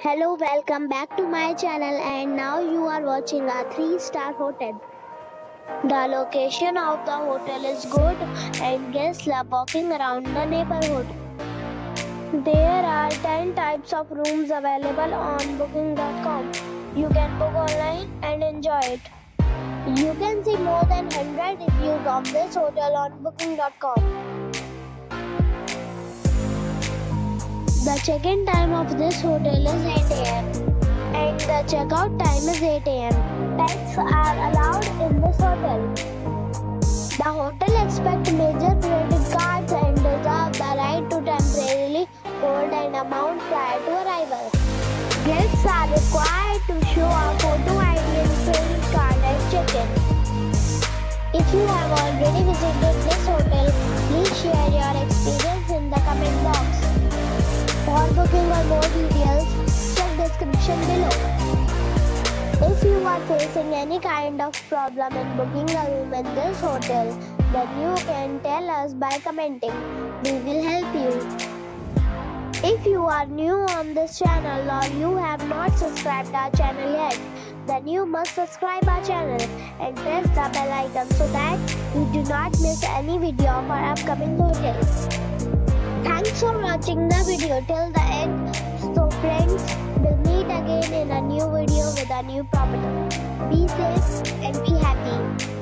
Hello, welcome back to my channel, and now you are watching a 3-star hotel. The location of the hotel is good and guests love walking around the neighborhood. There are 10 types of rooms available on booking.com. You can book online and enjoy it. You can see more than 100 reviews of this hotel on booking.com. The check-in time of this hotel is 8 a.m. and the check-out time is 8 a.m. Pets are allowed in this hotel. The hotel accepts major credit cards and reserves the right to temporarily hold an amount prior to arrival. Guests are required to show a photo ID and credit card at check-in. If you have already visited this hotel, please share your experience in the comment box. For booking or more details, check description below. If you are facing any kind of problem in booking a room in this hotel, then you can tell us by commenting. We will help you. If you are new on this channel or you have not subscribed our channel yet, then you must subscribe our channel and press the bell icon so that you do not miss any video of our upcoming hotels. Thanks for watching the video till the end. So friends, we'll meet again in a new video with a new property. Be safe and be happy.